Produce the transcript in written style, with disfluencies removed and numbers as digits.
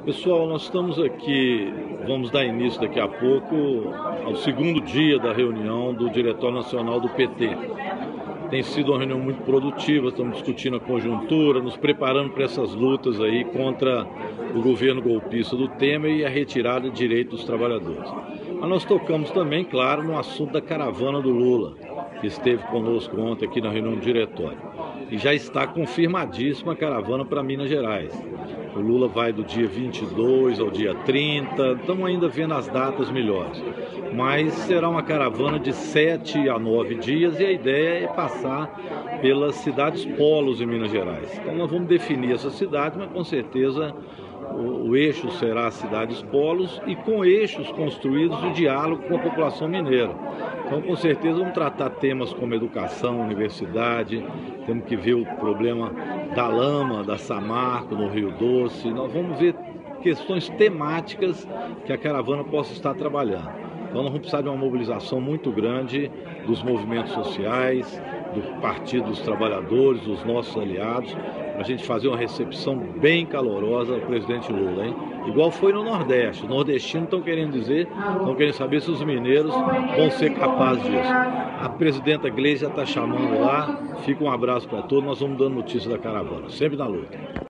Pessoal, nós estamos aqui, vamos dar início daqui a pouco ao segundo dia da reunião do Diretório Nacional do PT. Tem sido uma reunião muito produtiva, estamos discutindo a conjuntura, nos preparando para essas lutas aí contra o governo golpista do Temer e a retirada de direitos dos trabalhadores. Mas nós tocamos também, claro, no assunto da caravana do Lula, que esteve conosco ontem aqui na reunião do Diretório. E já está confirmadíssima a caravana para Minas Gerais. O Lula vai do dia 22 ao dia 30, estamos ainda vendo as datas melhores. Mas será uma caravana de 7 a 9 dias e a ideia é passar pelas cidades polos em Minas Gerais. Então nós vamos definir essa cidade, mas com certeza o eixo será as cidades polos e com eixos construídos de diálogo com a população mineira. Então, com certeza, vamos tratar temas como educação, universidade, temos que ver o problema da lama, da Samarco, no Rio Doce. Nós vamos ver questões temáticas que a caravana possa estar trabalhando. Então, nós vamos precisar de uma mobilização muito grande dos movimentos sociais, do Partido dos Trabalhadores, dos nossos aliados, para a gente fazer uma recepção bem calorosa ao presidente Lula, hein? Igual foi no Nordeste. Os nordestinos estão querendo saber se os mineiros vão ser capazes disso. A presidenta Gleisi já está chamando lá. Fica um abraço para todos. Nós vamos dando notícia da caravana, sempre na luta.